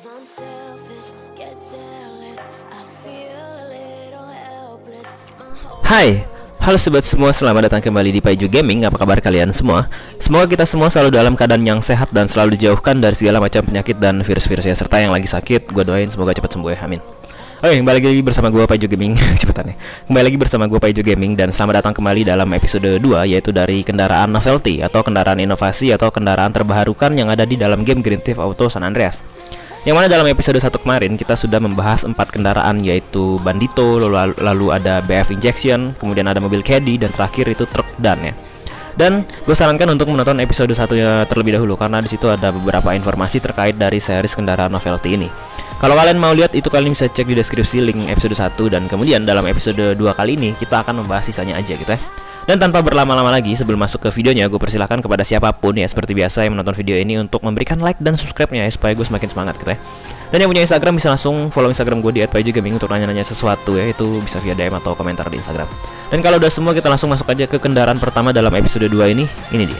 Hai, halo sobat semua, selamat datang kembali di Paiju Gaming. Apa kabar kalian semua? Semoga kita semua selalu dalam keadaan yang sehat dan selalu dijauhkan dari segala macam penyakit dan virus-virus ya, serta yang lagi sakit, gue doain semoga cepat sembuh ya, amin. Oke, kembali lagi bersama gue Paiju Gaming. Cepetan ya. Kembali lagi bersama gue Paiju Gaming dan selamat datang kembali dalam episode 2, yaitu dari kendaraan novelty atau kendaraan inovasi atau kendaraan terbarukan yang ada di dalam game Grand Theft Auto San Andreas. Yang mana dalam episode 1 kemarin kita sudah membahas 4 kendaraan, yaitu Bandito, lalu ada BF Injection, kemudian ada mobil caddy, dan terakhir itu truk dan ya. Dan gue sarankan untuk menonton episode 1-nya terlebih dahulu karena di situ ada beberapa informasi terkait dari series kendaraan novelty ini. Kalau kalian mau lihat itu, kalian bisa cek di deskripsi link episode 1, dan kemudian dalam episode 2 kali ini kita akan membahas sisanya aja gitu ya. Dan tanpa berlama-lama lagi, sebelum masuk ke videonya, gue persilahkan kepada siapapun ya, seperti biasa yang menonton video ini untuk memberikan like dan subscribe-nya ya, supaya gue semakin semangat gitu ya. Dan yang punya Instagram bisa langsung follow Instagram gue di @paijugaming untuk nanya-nanya sesuatu ya, itu bisa via DM atau komentar di Instagram. Dan kalau udah semua, kita langsung masuk aja ke kendaraan pertama dalam episode 2 ini dia.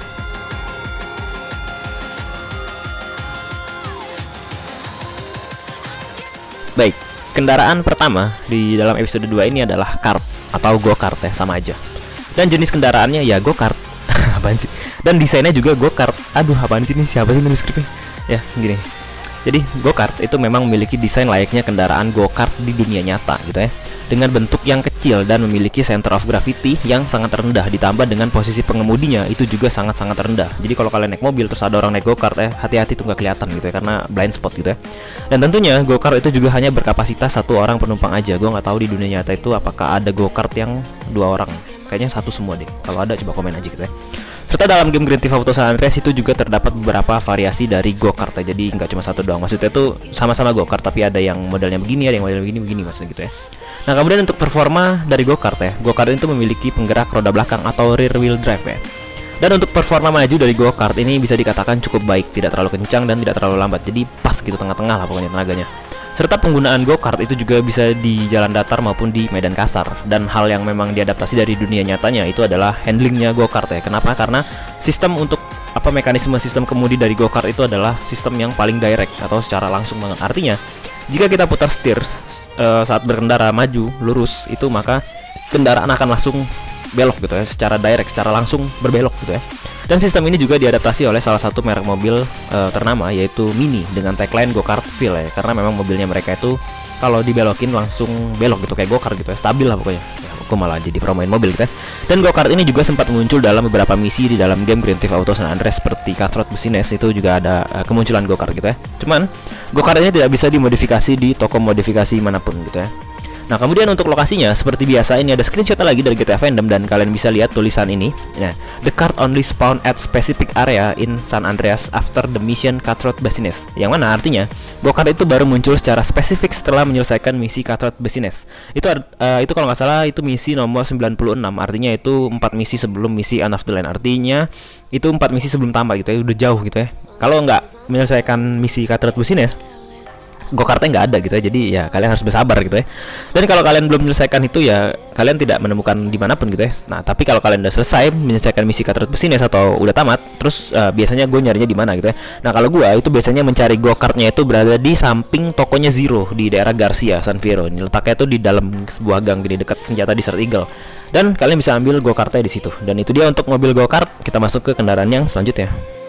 Baik, kendaraan pertama di dalam episode 2 ini adalah kart atau go-kart ya, sama aja. Dan jenis kendaraannya ya go-kart. Apaan sih? Dan desainnya juga go-kart. Aduh, apaan sih ini? Siapa sih nulis skripnya? Ya, gini. Jadi, go-kart itu memang memiliki desain layaknya kendaraan go-kart di dunia nyata gitu ya. Dengan bentuk yang kecil dan memiliki center of gravity yang sangat rendah, ditambah dengan posisi pengemudinya itu juga sangat-sangat rendah. Jadi kalau kalian naik mobil terus ada orang naik go-kart hati-hati tuh nggak kelihatan gitu ya, karena blind spot gitu ya. Dan tentunya go-kart itu juga hanya berkapasitas 1 orang penumpang aja. Gue nggak tahu di dunia nyata itu apakah ada go-kart yang 2 orang. Kayaknya 1 semua deh. Kalau ada coba komen aja gitu ya. Serta dalam game Grand Theft Auto San Andreas itu juga terdapat beberapa variasi dari go-kart ya. Jadi nggak cuma 1 doang. Maksudnya itu sama-sama go-kart tapi ada yang modelnya begini, ada yang modelnya begini maksudnya gitu ya. Nah, kemudian untuk performa dari go-kart ya, go-kart itu memiliki penggerak roda belakang atau rear wheel drive ya. Dan untuk performa maju dari go-kart ini bisa dikatakan cukup baik, tidak terlalu kencang dan tidak terlalu lambat. Jadi pas gitu, tengah-tengah lah pokoknya tenaganya. Serta penggunaan go-kart itu juga bisa di jalan datar maupun di medan kasar. Dan hal yang memang diadaptasi dari dunia nyatanya itu adalah handlingnya go-kart ya. Kenapa? Karena sistem untuk mekanisme sistem kemudi dari go-kart itu adalah sistem yang paling direct atau secara langsung banget. Artinya jika kita putar setir saat berkendara maju lurus itu, maka kendaraan akan langsung belok gitu ya, secara direct, secara langsung berbelok gitu ya. Dan sistem ini juga diadaptasi oleh salah satu merek mobil ternama, yaitu Mini, dengan tagline go-kart feel ya, karena memang mobilnya mereka itu kalau dibelokin langsung belok gitu, kayak go-kart gitu ya, stabil lah pokoknya ya. Aku malah jadi promoin mobil gitu ya. Dan go-kart ini juga sempat muncul dalam beberapa misi di dalam game Grand Theft Auto San Andreas seperti Cutthroat Business, itu juga ada kemunculan go-kart gitu ya. Cuman go-kart ini tidak bisa dimodifikasi di toko modifikasi manapun gitu ya. Nah, kemudian untuk lokasinya seperti biasa, ini ada screenshot lagi dari GTA Fandom dan kalian bisa lihat tulisan ini. Nah, the cart only spawn at specific area in San Andreas after the mission Cutthroat Business. Yang mana artinya go-kart itu baru muncul secara spesifik setelah menyelesaikan misi Cutthroat Business. Itu kalau nggak salah itu misi nomor 96. Artinya itu 4 misi sebelum misi End of the Line. Artinya itu 4 misi sebelum tamat gitu ya, udah jauh gitu ya. Kalau nggak menyelesaikan misi Cutthroat Business, go-kartnya nggak ada gitu ya. Jadi ya kalian harus bersabar gitu ya. Dan kalau kalian belum menyelesaikan itu ya kalian tidak menemukan dimanapun gitu ya. Nah, tapi kalau kalian udah selesai menyelesaikan misi Cutthroat Business atau udah tamat, terus biasanya gue nyarinya di mana gitu ya. Nah, kalau gue itu biasanya mencari go-kartnya itu berada di samping tokonya Zero di daerah Garcia San Fierro. Ini letaknya itu di dalam sebuah gang gini dekat senjata Desert Eagle. Dan kalian bisa ambil go-kartnya di situ. Dan itu dia untuk mobil go-kart. Kita masuk ke kendaraan yang selanjutnya.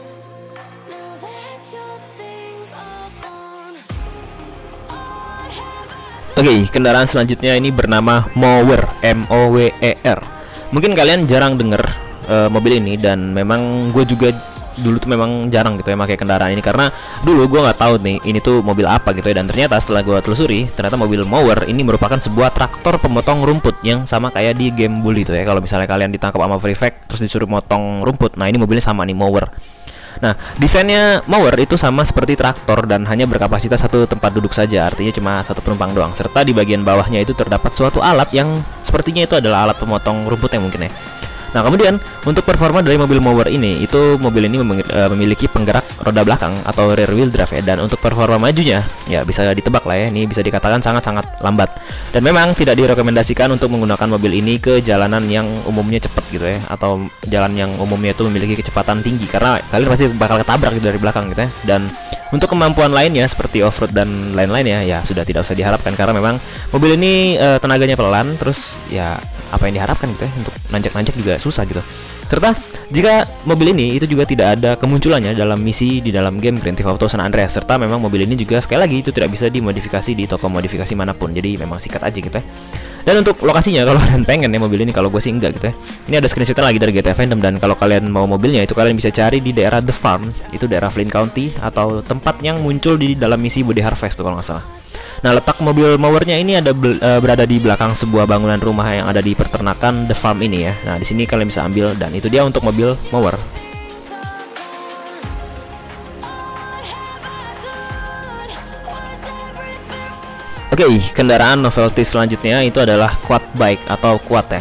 Oke, kendaraan selanjutnya ini bernama Mower, M-O-W-E-R. Mungkin kalian jarang denger mobil ini, dan memang gue juga dulu tuh memang jarang gitu ya pakai kendaraan ini, karena dulu gue nggak tahu nih ini tuh mobil apa gitu ya. Dan ternyata setelah gue telusuri, ternyata mobil Mower ini merupakan sebuah traktor pemotong rumput yang sama kayak di game Bully tuh ya. Kalau misalnya kalian ditangkap sama Prefect terus disuruh motong rumput, nah ini mobilnya sama nih, Mower. Nah, desainnya Mower itu sama seperti traktor dan hanya berkapasitas 1 tempat duduk saja, artinya cuma 1 penumpang doang. Serta di bagian bawahnya itu terdapat suatu alat yang sepertinya itu adalah alat pemotong rumput yang mungkin ya. Nah, kemudian untuk performa dari mobil Mower ini, itu mobil ini memiliki penggerak roda belakang atau rear wheel drive ya. Dan untuk performa majunya ya bisa ditebak lah ya, ini bisa dikatakan sangat-sangat lambat. Dan memang tidak direkomendasikan untuk menggunakan mobil ini ke jalanan yang umumnya cepat gitu ya, atau jalan yang umumnya itu memiliki kecepatan tinggi, karena kalian pasti bakal ketabrak gitu dari belakang gitu ya. Dan Untuk kemampuan lainnya seperti off-road dan lain-lainnya ya sudah tidak usah diharapkan, karena memang mobil ini tenaganya pelan, terus ya apa yang diharapkan gitu ya, untuk nanjak-nanjak juga susah gitu. Serta jika mobil ini itu juga tidak ada kemunculannya dalam misi di dalam game Grand Theft Auto San Andreas, serta memang mobil ini juga sekali lagi itu tidak bisa dimodifikasi di toko modifikasi manapun, jadi memang sikat aja gitu ya. Dan untuk lokasinya, kalau kalian pengen ya mobil ini, kalau gue sih enggak gitu ya. Ini ada screenshotnya lagi dari GTA Phantom, dan kalau kalian mau mobilnya itu kalian bisa cari di daerah The Farm, itu daerah Flint County, atau tempat yang muncul di dalam misi Body Harvest tuh kalau nggak salah. Nah, letak mobil mowernya ini berada di belakang sebuah bangunan rumah yang ada di peternakan The Farm ini ya. Nah, di sini kalian bisa ambil, dan itu dia untuk mobil mower. Oke, kendaraan novelty selanjutnya itu adalah quad bike atau quad ya.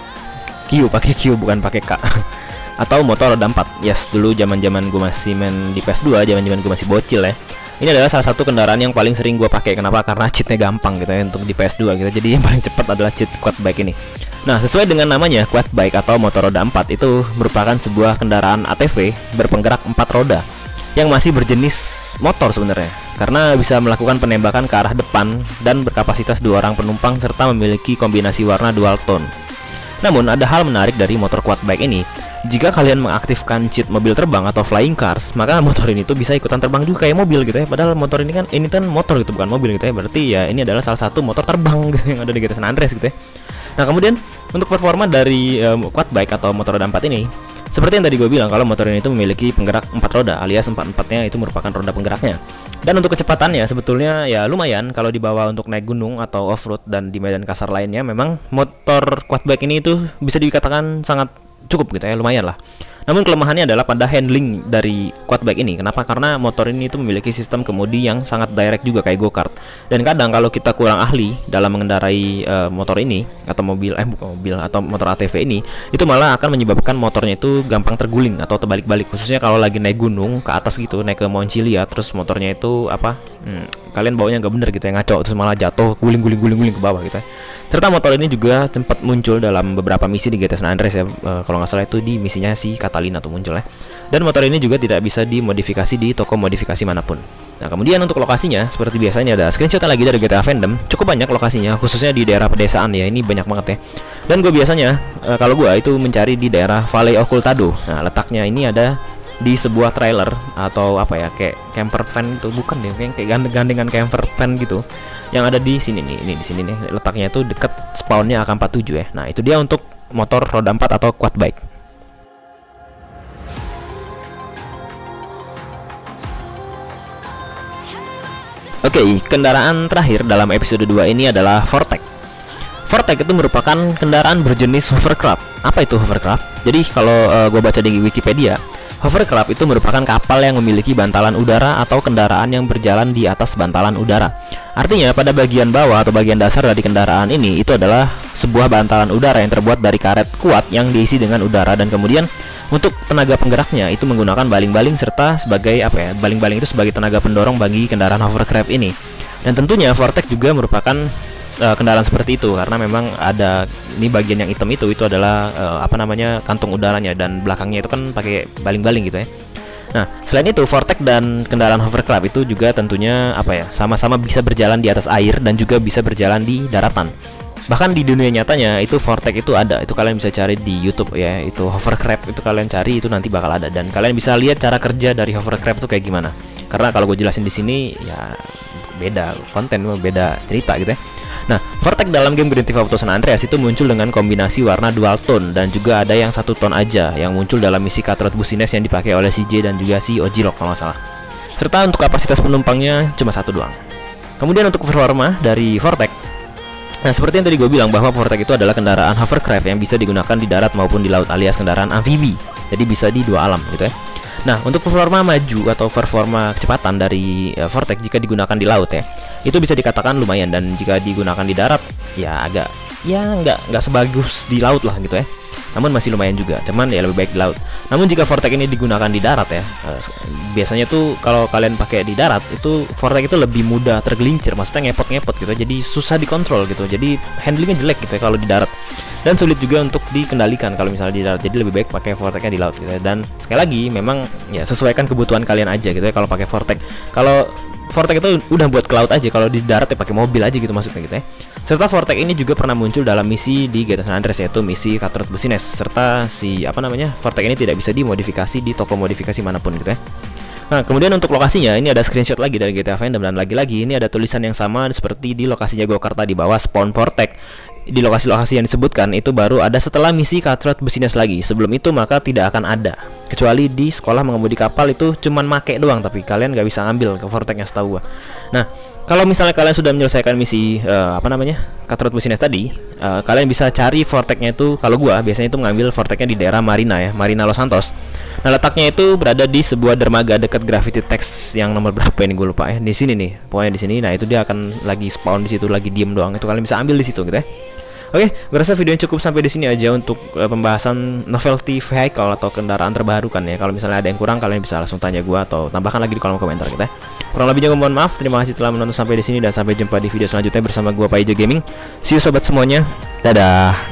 Q pakai Q bukan pakai K. Atau motor roda 4. Yes, dulu zaman-zaman gue masih main di PS2, zaman-zaman gue masih bocil ya. Ini adalah salah satu kendaraan yang paling sering gue pakai. Kenapa? Karena cheatnya gampang gitu ya untuk di PS2 gitu. Jadi yang paling cepat adalah cheat quad bike ini. Nah, sesuai dengan namanya, quad bike atau motor roda 4 itu merupakan sebuah kendaraan ATV berpenggerak 4 roda yang masih berjenis motor sebenarnya, karena bisa melakukan penembakan ke arah depan dan berkapasitas 2 orang penumpang serta memiliki kombinasi warna dual tone. Namun ada hal menarik dari motor quad bike ini. Jika kalian mengaktifkan cheat mobil terbang atau flying cars, maka motor ini tuh bisa ikutan terbang juga kayak mobil gitu ya. Padahal motor ini kan motor gitu, bukan mobil gitu ya. Berarti ya ini adalah salah satu motor terbang gitu yang ada di GTA San Andreas gitu ya. Nah, kemudian untuk performa dari quad bike atau motor roda 4 ini, seperti yang tadi gue bilang, kalau motor ini itu memiliki penggerak 4 roda, alias 4-4-nya itu merupakan roda penggeraknya. Dan untuk kecepatannya sebetulnya ya lumayan kalau dibawa untuk naik gunung atau off-road dan di medan kasar lainnya. Memang motor quad bike ini itu bisa dikatakan sangat cukup gitu ya, lumayan lah. Namun kelemahannya adalah pada handling dari quad bike ini. Kenapa? Karena motor ini itu memiliki sistem kemudi yang sangat direct juga kayak go-kart. Dan kadang kalau kita kurang ahli dalam mengendarai motor ini atau mobil bukan mobil atau motor ATV ini, itu malah akan menyebabkan motornya itu gampang terguling atau terbalik-balik. Khususnya kalau lagi naik gunung ke atas gitu, naik ke Mount Chilia, terus motornya itu kalian bawanya nggak bener gitu ya, ngaco, terus malah jatuh guling ke bawah gitu ya. Serta motor ini juga sempat muncul dalam beberapa misi di GTA San Andreas ya, kalau nggak salah itu di misinya si Catalina tuh muncul ya. Dan motor ini juga tidak bisa dimodifikasi di toko modifikasi manapun. Nah, kemudian untuk lokasinya seperti biasanya ada screenshot lagi dari GTA Phantom. Cukup banyak lokasinya, khususnya di daerah pedesaan ya, ini banyak banget ya. Dan gue biasanya kalau gue itu mencari di daerah Valley Ocultado. Nah, letaknya ini ada di sebuah trailer atau apa ya, kayak camper van itu, bukan deh, kayak gandengan camper van gitu yang ada di sini nih. Ini di sini nih letaknya, itu dekat spawnnya AK47 ya. Nah, itu dia untuk motor roda 4 atau quad bike. Oke, kendaraan terakhir dalam episode 2 ini adalah Vortec. Vortec itu merupakan kendaraan berjenis hovercraft. Apa itu hovercraft? Jadi kalau gue baca di Wikipedia, hovercraft itu merupakan kapal yang memiliki bantalan udara atau kendaraan yang berjalan di atas bantalan udara. Artinya pada bagian bawah atau bagian dasar dari kendaraan ini itu adalah sebuah bantalan udara yang terbuat dari karet kuat yang diisi dengan udara, dan kemudian untuk tenaga penggeraknya itu menggunakan baling-baling serta sebagai baling-baling itu sebagai tenaga pendorong bagi kendaraan hovercraft ini. Dan tentunya Vortec juga merupakan kendaraan seperti itu, karena memang ada ini bagian yang hitam itu adalah kantung udaranya, dan belakangnya itu kan pakai baling-baling gitu ya. Nah, selain itu Vortec dan kendaraan hovercraft itu juga tentunya sama-sama bisa berjalan di atas air dan juga bisa berjalan di daratan. Bahkan di dunia nyatanya itu Vortec itu ada, itu kalian bisa cari di YouTube ya, itu hovercraft itu kalian cari, itu nanti bakal ada, dan kalian bisa lihat cara kerja dari hovercraft itu kayak gimana. Karena kalau gue jelasin di sini ya beda konten, beda cerita gitu ya. Nah, Vortec dalam game Grand Theft Auto San Andreas itu muncul dengan kombinasi warna dual tone, dan juga ada yang satu tone aja yang muncul dalam misi Cutthroat Business yang dipakai oleh CJ dan juga si Ojilok kalau nggak salah. Serta untuk kapasitas penumpangnya cuma 1 doang. Kemudian untuk performa dari Vortec, nah seperti yang tadi gue bilang bahwa Vortec itu adalah kendaraan hovercraft yang bisa digunakan di darat maupun di laut, alias kendaraan amfibi. Jadi bisa di 2 alam gitu ya. Nah, untuk performa maju atau performa kecepatan dari Vortec jika digunakan di laut ya, itu bisa dikatakan lumayan, dan jika digunakan di darat ya agak nggak sebagus di laut lah gitu ya. Namun masih lumayan juga, cuman ya lebih baik di laut. Namun jika Vortec ini digunakan di darat ya, biasanya tuh kalau kalian pakai di darat itu Vortec itu lebih mudah tergelincir, maksudnya ngepot-ngepot gitu, jadi susah dikontrol gitu, jadi handlingnya jelek gitu ya kalau di darat. dan sulit juga untuk dikendalikan kalau misalnya di darat. Jadi lebih baik pakai Vortex-nya di laut gitu ya. Dan sekali lagi memang ya sesuaikan kebutuhan kalian aja gitu ya kalau pakai Vortex. Kalau Vortex itu udah buat ke laut aja, kalau di darat ya pakai mobil aja gitu maksudnya gitu ya. Serta Vortex ini juga pernah muncul dalam misi di GTA San Andreas, yaitu misi Cutthroat Business. Serta si Vortex ini tidak bisa dimodifikasi di toko modifikasi manapun gitu ya. Nah, kemudian untuk lokasinya ini ada screenshot lagi dari GTA Fandom, dan lagi-lagi ini ada tulisan yang sama seperti di lokasinya Go-Kart tadi, bahwa spawn Vortex di lokasi-lokasi yang disebutkan itu baru ada setelah misi Cutthroat Business lagi. Sebelum itu maka tidak akan ada, kecuali di sekolah mengemudi kapal itu cuman make doang, tapi kalian nggak bisa ngambil ke Vortex-nya setahu gua. Nah, kalau misalnya kalian sudah menyelesaikan misi Cutthroat Business tadi, kalian bisa cari Vortex-nya itu. Kalau gua biasanya itu mengambil Vortex-nya di daerah Marina ya, Marina Los Santos. Nah, letaknya itu berada di sebuah dermaga dekat Gravity Text yang nomor berapa ini gue lupa ya. Di sini nih, pokoknya di sini. Nah, itu dia akan lagi spawn di situ, lagi diem doang. Itu kalian bisa ambil di situ gitu ya. Oke, gue rasa video yang cukup sampai di sini aja untuk pembahasan novelty vehicle atau kendaraan terbarukan ya. Kalau misalnya ada yang kurang, kalian bisa langsung tanya gue atau tambahkan lagi di kolom komentar gitu ya. Kurang lebihnya gue mohon maaf. Terima kasih telah menonton sampai di sini, dan sampai jumpa di video selanjutnya bersama gue Paijo Gaming. See you sobat semuanya. Dadah.